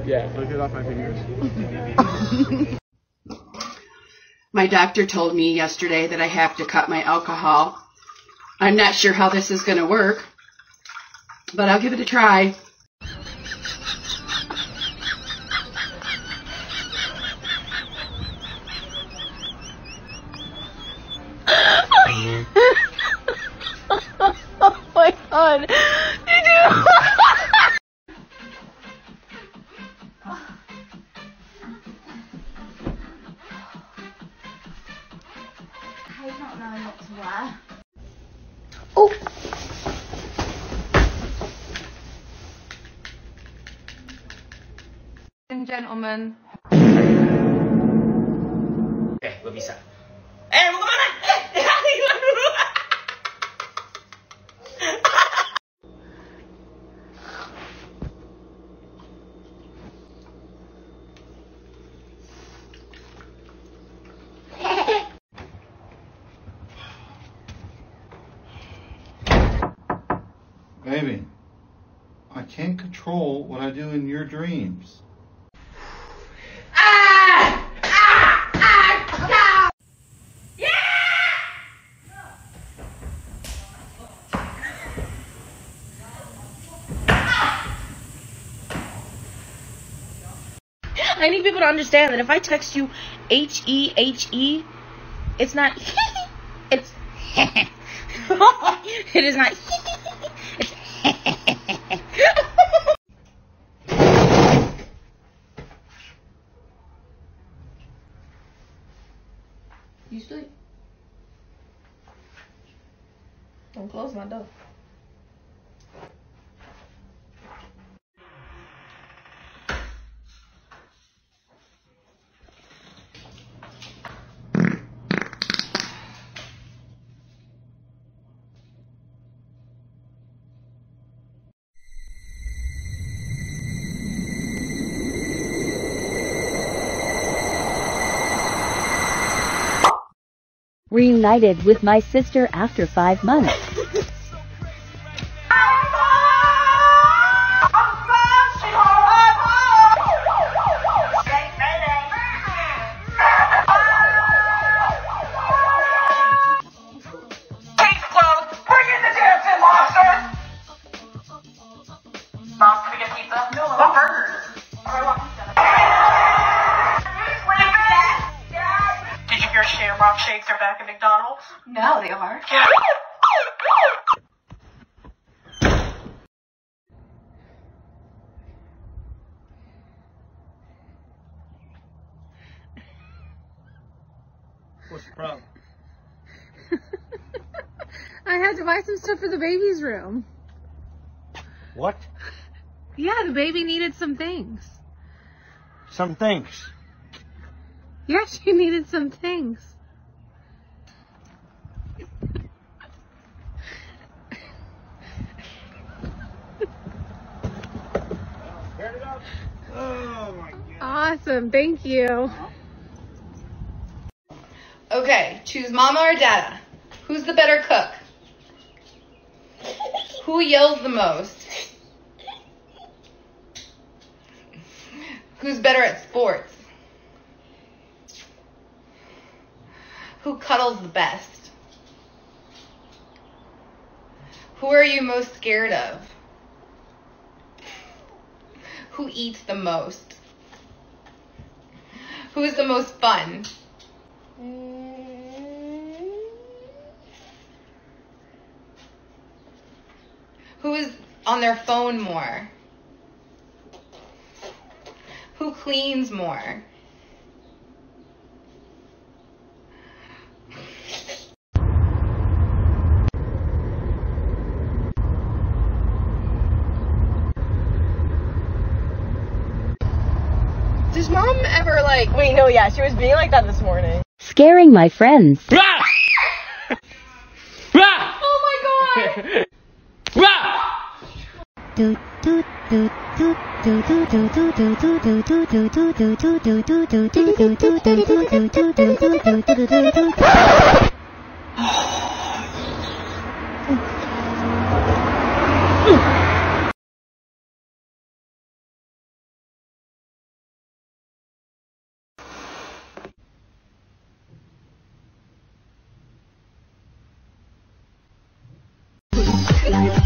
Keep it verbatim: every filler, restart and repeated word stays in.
it? Yeah. Lick it off my fingers. My doctor told me yesterday that I have to cut my alcohol. I'm not sure how this is going to work, but I'll give it a try. Oh my god. You do. I don't know what to wear. Oh. And gentlemen. Eh, gue bisa. Eh, mau kemana? Eh, hilang dulu. Baby, I can't control what I do in your dreams. I need people to understand that if I text you H E H E, it's not it's it is not it's You sleep. Don't close my door. Reunited with my sister after five months. Mom's gonna get pizza? No, I want burgers. Oh, I want pizza. Did you hear Shamrock Shakes are back at McDonald's? No, they are. What's the problem? I had to buy some stuff for the baby's room. What? Yeah, the baby needed some things. Some things. Yeah, she needed some things. Oh my god. Awesome, thank you. Okay, choose mama or dada. Who's the better cook? Who yells the most? Who's better at sports? Who cuddles the best? Who are you most scared of? Who eats the most? Who is the most fun? Who is on their phone more? Who cleans more? Does mom ever like... Wait, no, yeah, she was being like that this morning. Scaring my friends. Good night.